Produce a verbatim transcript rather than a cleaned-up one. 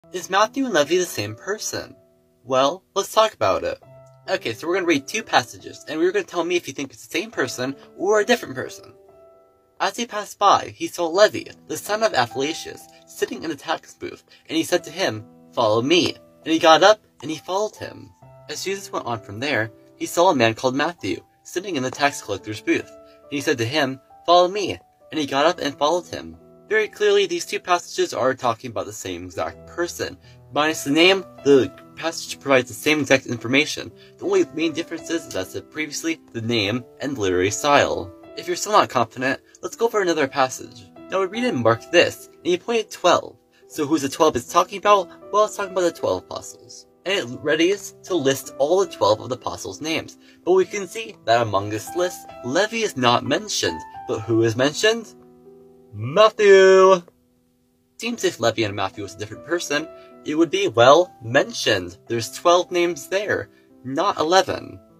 Is Matthew and Levi the same person? Well, let's talk about it. Okay, so we're going to read two passages, and we're going to tell me if you think it's the same person or a different person. As he passed by, he saw Levi, the son of Alphaeus, sitting in a tax booth, and he said to him, "Follow me." And he got up, and he followed him. As Jesus went on from there, he saw a man called Matthew, sitting in the tax collector's booth. And he said to him, "Follow me." And he got up and followed him. Very clearly, these two passages are talking about the same exact person. Minus the name, the passage provides the same exact information. The only main difference is, as I said previously, the name and literary style. If you're still not confident, let's go for another passage. Now we read in Mark this, and he appointed twelve. So who's the twelve it's talking about? Well, it's talking about the twelve apostles. And it readies to list all the twelve of the apostles' names. But we can see that among this list, Levi is not mentioned. But who is mentioned? Matthew! Seems if Levi and Matthew was a different person, it would be, well, mentioned. There's twelve names there, not eleven.